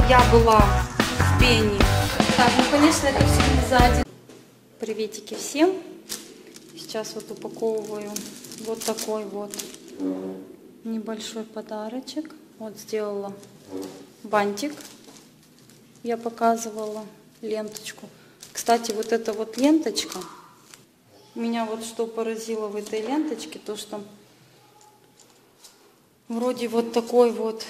я была в Пенне. Так, ну конечно, это все не за один. Приветики всем. Сейчас вот упаковываю вот такой вот небольшой подарочек. Вот сделала бантик. Я показывала ленточку. Кстати, вот эта вот ленточка, меня вот что поразило в этой ленточке, то что вроде вот такой вот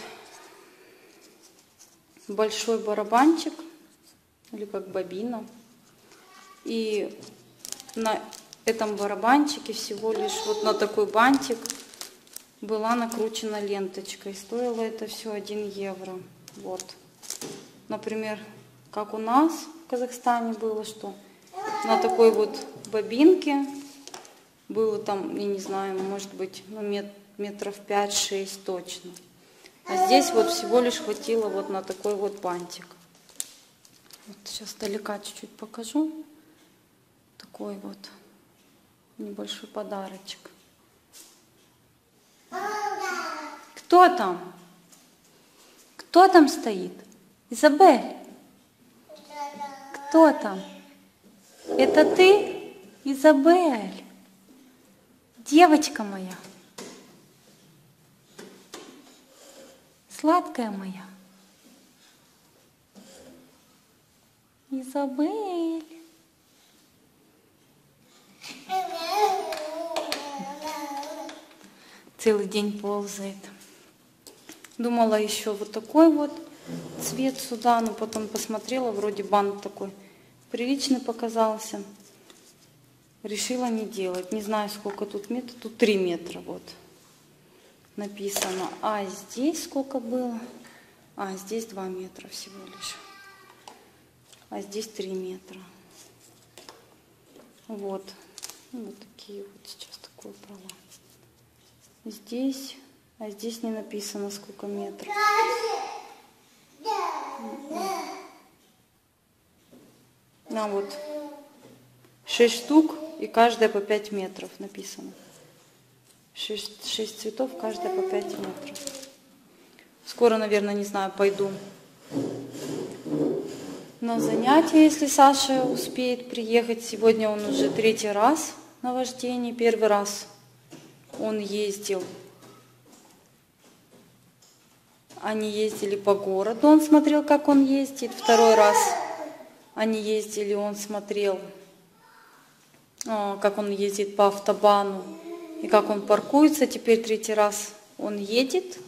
большой барабанчик, или как бобина. И на этом барабанчике всего лишь вот на такой бантик была накручена ленточка. И стоило это все 1 евро. Вот. Например, как у нас в Казахстане было, что на такой вот бобинке было там, я не знаю, может быть, ну, метров 5-6 точно. А здесь вот всего лишь хватило вот на такой вот бантик. Вот сейчас далека чуть-чуть покажу. Такой вот небольшой подарочек. Кто там? Кто там стоит? Изабель? Кто там? Это ты, Изабель? Девочка моя. Сладкая моя. Изабель. Целый день ползает. Думала еще вот такой вот цвет сюда, но потом посмотрела, вроде бант такой приличный показался. Решила не делать. Не знаю, сколько тут метров. Тут 3 метра вот написано. А здесь сколько было? А здесь 2 метра всего лишь. А здесь 3 метра. Вот. Вот такие вот сейчас такое брала. Здесь, а здесь не написано сколько метров. На вот 6 штук и каждая по 5 метров написано. 6 цветов, каждая по 5 метров. Скоро, наверное, не знаю, пойду на занятия, если Саша успеет приехать. Сегодня он уже 3-й раз на вождении. 1-й раз он ездил. Они ездили по городу, он смотрел, как он ездит. 2-й раз они ездили, он смотрел, как он ездит по автобану и как он паркуется. Теперь 3-й раз он едет.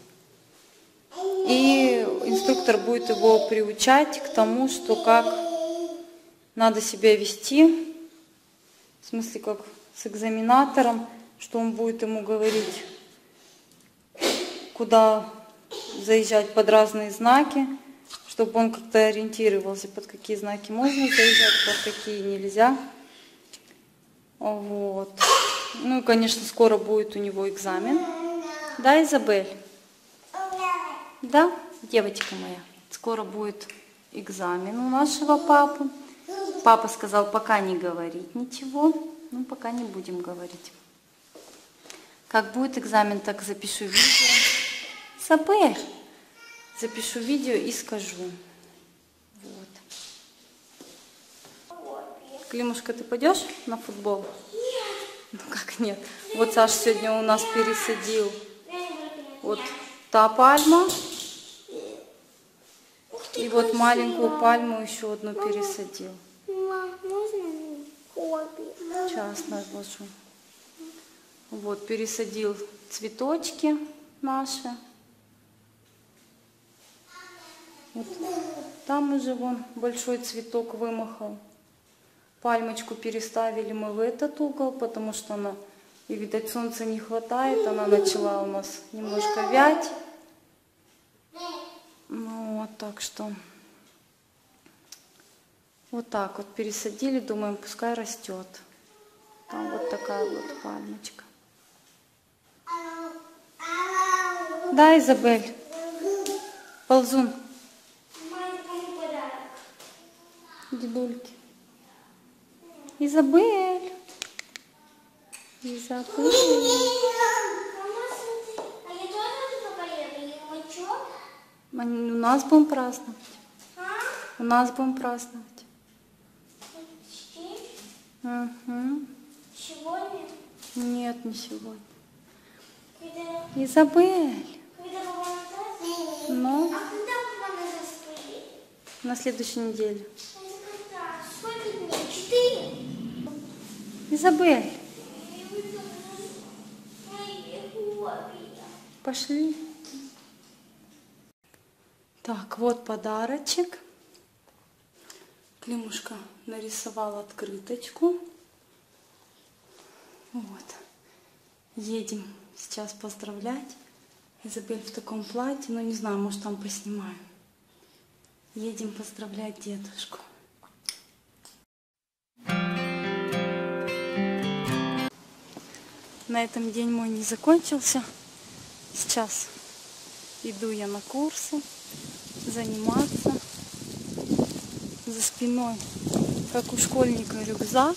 И инструктор будет его приучать к тому, что как надо себя вести, в смысле как с экзаменатором, что он будет ему говорить, куда заезжать под разные знаки, чтобы он как-то ориентировался, под какие знаки можно заезжать, под какие нельзя. Вот. Ну и, конечно, скоро будет у него экзамен. Да, Изабель? Да, девочка моя, скоро будет экзамен у нашего папы. Папа сказал, пока не говорить ничего. Ну, пока не будем говорить. Как будет экзамен, так запишу видео. Изабель, запишу видео и скажу. Вот. Климушка, ты пойдешь на футбол? Ну как нет? Вот Саша сегодня у нас пересадил вот та пальма. И вот маленькую пальму еще одну пересадил. Сейчас разложу. Вот, пересадил цветочки наши. Вот. Там уже вон большой цветок вымахал. Пальмочку переставили мы в этот угол, потому что она, и видать, солнца не хватает. Она начала у нас немножко вять. Ну вот, так что вот так вот пересадили, думаем, пускай растет. Там вот такая вот пальмочка. Да, Изабель? Ползун. Дедульки. Изабель. Изабель. У нас будем праздновать. У нас будем праздновать. Угу. Сегодня? Нет, не сегодня. Когда? Изабель. Когда папа назад? Ну, А когда папа назад приедет? на следующей неделе. Это когда? Сколько дней? 4? Изабель, Мои хобби. пошли. Так, вот подарочек. Климушка нарисовал открыточку. Вот. Едем сейчас поздравлять. Изабель в таком платье, но не знаю, может там поснимаем. Едем поздравлять дедушку. На этом день мой не закончился. Сейчас иду я на курсы заниматься. За спиной, как у школьника, рюкзак.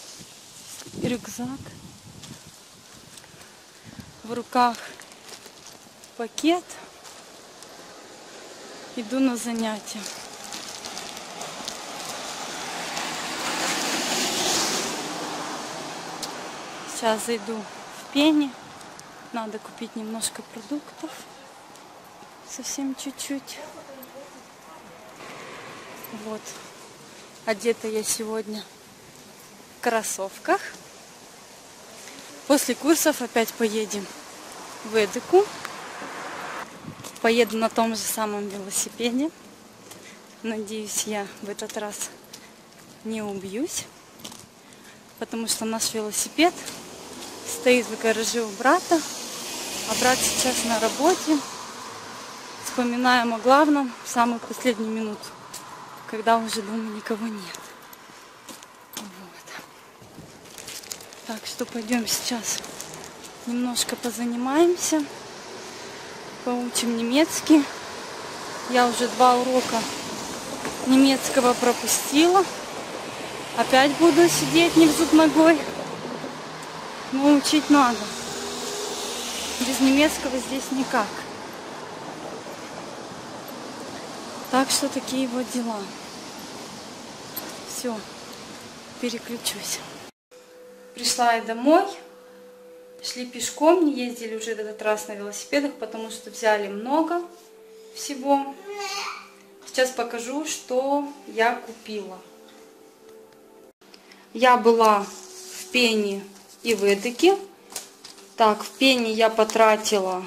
В руках пакет. Иду на занятия. Сейчас зайду в Пенни. Надо купить немножко продуктов. Совсем чуть-чуть. Вот. Одета я сегодня в кроссовках. После курсов опять поедем в Эдику. Поеду на том же самом велосипеде. Надеюсь, я в этот раз не убьюсь. Потому что наш велосипед стоит в гараже у брата. А брат сейчас на работе. Вспоминаем о главном в самую последнюю минуту, когда уже дома никого нет. Вот. Так что пойдем сейчас немножко позанимаемся. Поучим немецкий. Я уже 2 урока немецкого пропустила. Опять буду сидеть не в зуб ногой. Но учить надо. Без немецкого здесь никак. Так что такие вот дела. Все, переключусь. Пришла я домой. Шли пешком, не ездили уже в этот раз на велосипедах, потому что взяли много всего. Сейчас покажу, что я купила. Я была в Пенни и в Эдике. Так, в Пенни я потратила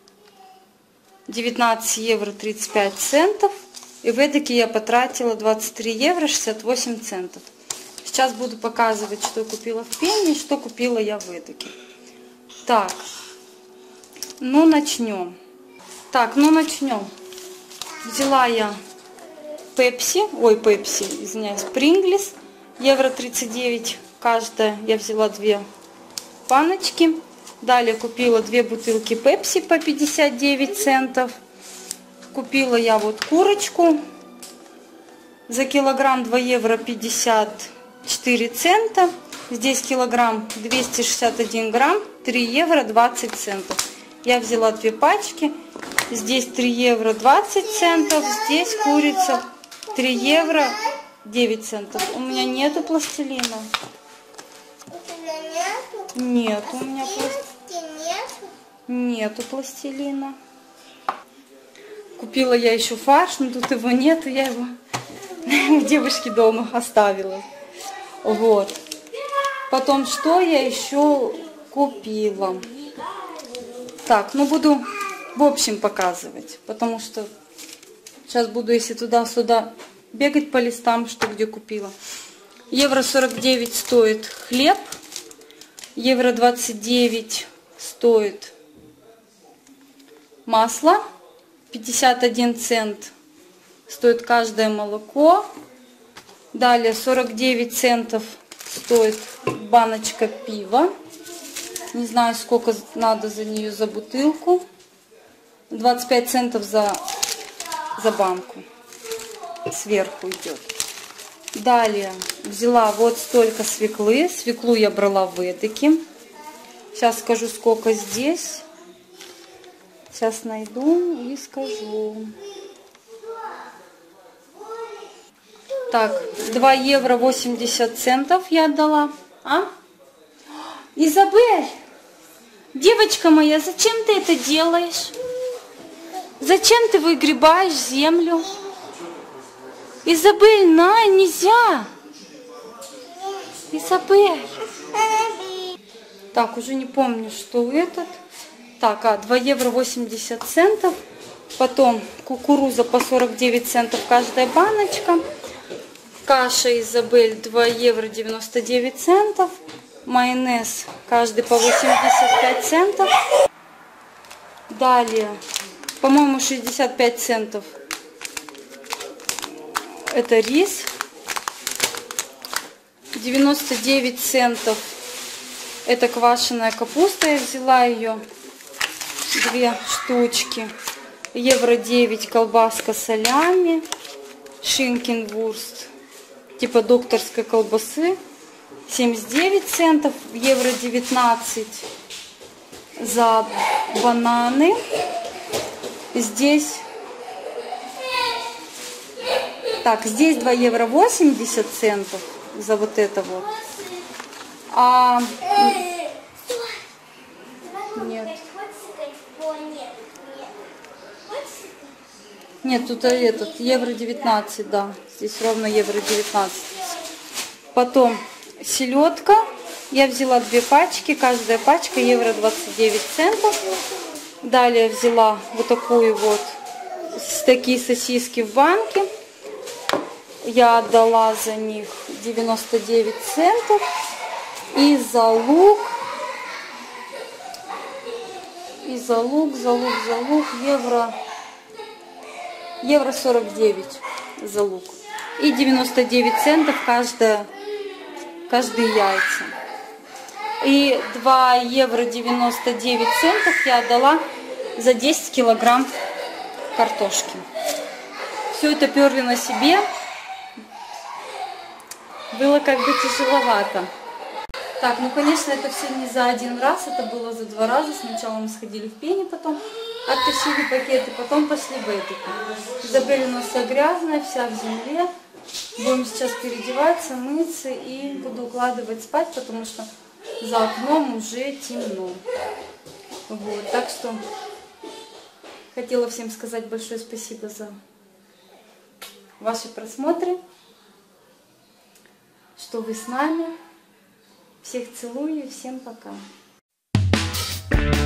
19 евро 35 центов. И в Эдике я потратила 23 евро 68 центов. Сейчас буду показывать, что купила в Пенни и что купила я в Эдике. Так, ну начнем. Взяла я Пепси, извиняюсь, Принглис, евро 39 каждая. Я взяла 2 баночки. Далее купила 2 бутылки Пепси по 59 центов. Купила я вот курочку за килограмм 2 евро 54 цента. Здесь килограмм 261 грамм, 3 евро 20 центов. Я взяла 2 пачки. Здесь 3 евро 20 центов. Здесь курица 3 евро 9 центов. У меня нету пластилина. Нет, у меня нету пластилина. Купила я еще фарш, но тут его нету. Я его у девушки дома оставила. Вот. Потом, что я еще купила? Так, ну буду в общем показывать, потому что сейчас буду, если туда-сюда бегать по листам, что где купила. Евро 49 стоит хлеб, евро 29 стоит масло, 51 цент стоит каждое молоко, далее 49 центов стоит баночка пива. Не знаю, сколько надо за нее за бутылку. 25 центов за банку. Сверху идет. Далее взяла вот столько свеклы. Свеклу я брала в Эдике. Сейчас скажу, сколько здесь. Сейчас найду и скажу. Так, 2 евро 80 центов я отдала. А? Изабель, девочка моя, зачем ты это делаешь? Зачем ты выгребаешь землю? Изабель, на, нельзя. Изабель. Так, уже не помню, что этот. Так, 2 евро 80 центов. Потом кукуруза по 49 центов каждая баночка. Каша Изабель 2 евро 99 центов. Майонез каждый по 85 центов. Далее, по-моему, 65 центов. Это рис. 99 центов. Это квашеная капуста. Я взяла ее. 2 штучки. Евро 9 колбаска солями. Шинкенвурст. Типа докторской колбасы. 79 центов. Евро 19 за бананы. Здесь. Так, здесь 2 евро 80 центов за вот это вот. А нет. Нет, тут этот евро 19, да. Здесь ровно евро 19. Потом селедка. Я взяла 2 пачки. Каждая пачка евро 29 центов. Далее взяла вот такую вот. Такие сосиски в банке. Я отдала за них 99 центов. И за лук. За лук евро 49 за лук. И 99 центов каждые яйца. И 2 евро 99 центов я отдала за 10 килограмм картошки. Все это перли на себе. Было как бы тяжеловато. Так, ну конечно, это все не за один раз, это было за 2 раза. Сначала мы сходили в Пенни, потом оттащили пакеты, потом пошли в эту. Изабель у нас вся грязная, вся в земле. Будем сейчас переодеваться, мыться и буду укладывать спать, потому что за окном уже темно. Вот, так что хотела всем сказать большое спасибо за ваши просмотры, что вы с нами. Всех целую и всем пока.